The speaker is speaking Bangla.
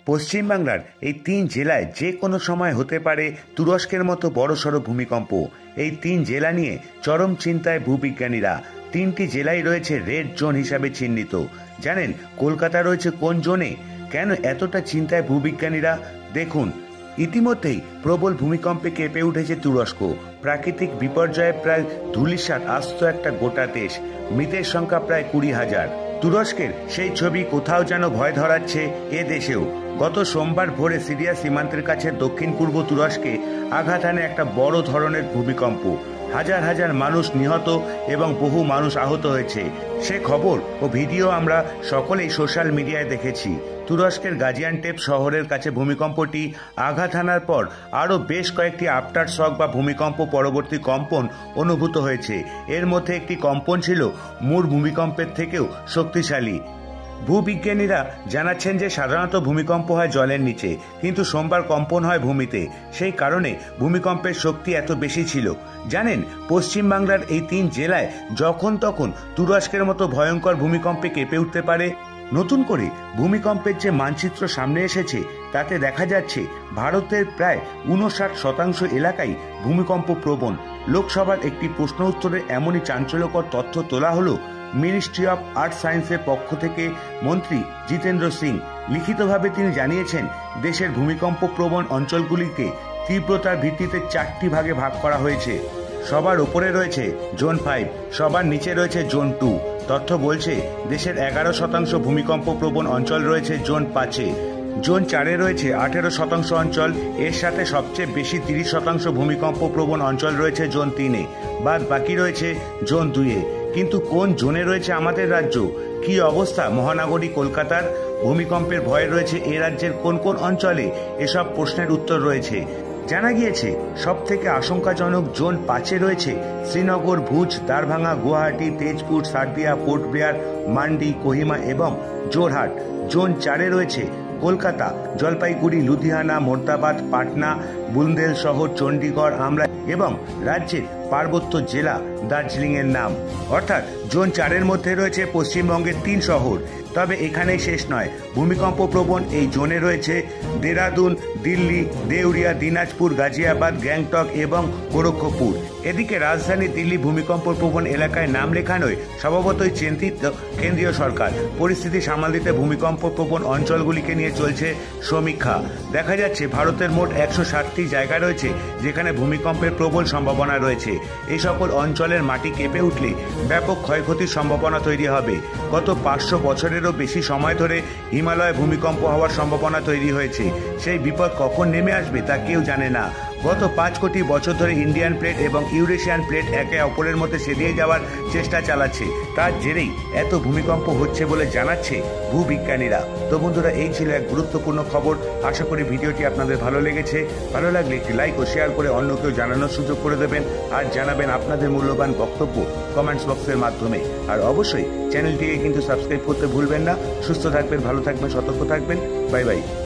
পশ্চিমবাংলার এই ৩ জেলায় যে কোনো সময় হতে পারে তুরস্কের মতো বড়সড় ভূমিকম্প। এই ৩ জেলা নিয়ে চরম চিন্তায় ভূবিজ্ঞানীরা। ৩টি জেলাই রয়েছে রেড জোন হিসাবে চিহ্নিত। জানেন কলকাতা রয়েছে কোন জোনে? কেন এতটা চিন্তায় ভূবিজ্ঞানীরা? দেখুন, ইতিমধ্যেই প্রবল ভূমিকম্পে কেঁপে উঠেছে তুরস্ক। প্রাকৃতিক বিপর্যয়ে প্রায় ধূলিসাৎ আস্ত একটা গোটা দেশ। মৃতের সংখ্যা প্রায় ২০,০০০। তুরস্কের সেই ছবি কোথাও যেন ভয় ধরাচ্ছে এ দেশেও। গত সোমবার ভোরে সিরিয়া সীমান্তের কাছে দক্ষিণ পূর্ব তুরস্কে আঘাত হানে একটা বড় ধরনের ভূমিকম্প। হাজার হাজার মানুষ নিহত এবং বহু মানুষ আহত হয়েছে। সে খবর ও ভিডিও আমরা সকলেই সোশ্যাল মিডিয়ায় দেখেছি। তুরস্কের গাজিয়ান্টেপ শহরের কাছে ভূমিকম্পটি আঘাত হানার পর আরও বেশ কয়েকটি আফটার শক বা ভূমিকম্প পরবর্তী কম্পন অনুভূত হয়েছে। এর মধ্যে একটি কম্পন ছিল মূল ভূমিকম্পের থেকেও শক্তিশালী। ভূবিজ্ঞানীরা জানাচ্ছেন যে সাধারণত ভূমিকম্প হয় জলের নিচে, কিন্তু সোমবার কম্পন হয় ভূমিতে। সেই কারণে ভূমিকম্পের শক্তি এত বেশি ছিল। জানেন, পশ্চিমবাংলার এই ৩ জেলায় যখন তখন তুরস্কের মতো ভয়ঙ্কর ভূমিকম্পে কেঁপে উঠতে পারে। নতুন করে ভূমিকম্পের যে মানচিত্র সামনে এসেছে তাতে দেখা যাচ্ছে ভারতের প্রায় ৫৯% এলাকাই ভূমিকম্প প্রবণ। লোকসভার একটি প্রশ্ন উত্তরে এমনই চাঞ্চল্যকর তথ্য তোলা হলো। মিনিস্ট্রি অফ আর্থ সায়েন্সের পক্ষ থেকে মন্ত্রী জিতেন্দ্র সিং লিখিতভাবে তিনি জানিয়েছেন, দেশের ভূমিকম্প প্রবণ অঞ্চলগুলিকে তীব্রতার ভিত্তিতে ৪টি ভাগে ভাগ করা হয়েছে। সবার উপরে রয়েছে জোন ৫, সবার নিচে রয়েছে জোন ২। তথ্য বলছে দেশের ১১% ভূমিকম্প প্রবণ অঞ্চল রয়েছে জোন ৫-এ। জোন ৪-এ রয়েছে ১৮% অঞ্চল। এর সাথে সবচেয়ে বেশি ৩০% ভূমিকম্প প্রবণ অঞ্চল রয়েছে জোন ৩-এ। বাদ বাকি রয়েছে জোন ২-এ। কিন্তু কোন জোনে রয়েছে আমাদের রাজ্য? কি অবস্থা মহানগরী কলকাতার? ভূমিকম্পের ভয় রয়েছে এ রাজ্যের কোন কোন অঞ্চলে? এসব প্রশ্নের উত্তর রয়েছে। জানা গিয়েছে সব থেকে আশঙ্কাজনক জোন ৫-এ রয়েছে শ্রীনগর, ভুজ, দ্বারভাঙা, গুয়াহাটি, তেজপুর, সার্দিয়া, পোর্ট ব্লেয়ার, মান্ডি, কোহিমা এবং জোরহাট। জোন ৪-এ রয়েছে কলকাতা, জলপাইগুড়ি, লুধিয়ানা, মোর্দাবাদ, পাটনা, বুন্দেল শহর, চণ্ডীগড়, আমলা এবং রাজ্যের পার্বত্য জেলা দার্জিলিংয়ের নাম। অর্থাৎ জোন ৪-এর মধ্যে রয়েছে পশ্চিমবঙ্গের ৩ শহর। তবে এখানেই শেষ নয়। ভূমিকম্প প্রবণ এই জোনে রয়েছে দেরাদুন, দিল্লি, দেউরিয়া, দিনাজপুর, গাজিয়াবাদ, গ্যাংটক এবং গোরক্ষপুর। এদিকে রাজধানী দিল্লি ভূমিকম্প প্রবণ এলাকায় নাম লেখানোয় স্বভাবতই চিন্তিত কেন্দ্রীয় সরকার। পরিস্থিতি সামাল দিতে ভূমিকম্প প্রবণ অঞ্চলগুলিকে নিয়ে চলছে সমীক্ষা। দেখা যাচ্ছে ভারতের মোট ১৬০টি জায়গা রয়েছে যেখানে ভূমিকম্পের প্রবল সম্ভাবনা রয়েছে। এই সকল অঞ্চলের মাটি কেঁপে উঠলে ব্যাপক ক্ষয়ক্ষতির সম্ভাবনা তৈরি হবে। গত ৫০০ বছরেরও বেশি সময় ধরে হিমালয়ে ভূমিকম্প হওয়ার সম্ভাবনা তৈরি হয়েছে। সেই বিপদ কখন নেমে আসবে তা কেউ জানে না। গত ৫ কোটি বছর ধরে ইন্ডিয়ান প্লেট এবং ইউরেশিয়ান প্লেট একে অপরের মধ্যে সেদিয়ে যাওয়ার চেষ্টা চালাচ্ছে। তার জেরেই এত ভূমিকম্প হচ্ছে বলে জানাচ্ছে ভূবিজ্ঞানীরা। তো বন্ধুরা, এই ছিল এক গুরুত্বপূর্ণ খবর। আশা করি ভিডিওটি আপনাদের ভালো লেগেছে। ভালো লাগলে একটি লাইক ও শেয়ার করে অন্যকেও জানানোর সুযোগ করে দেবেন। আর জানাবেন আপনাদের মূল্যবান বক্তব্য কমেন্টস বক্সের মাধ্যমে। আর অবশ্যই চ্যানেলটিকে কিন্তু সাবস্ক্রাইব করতে ভুলবেন না। সুস্থ থাকবেন, ভালো থাকবেন, সতর্ক থাকবেন। Bye by.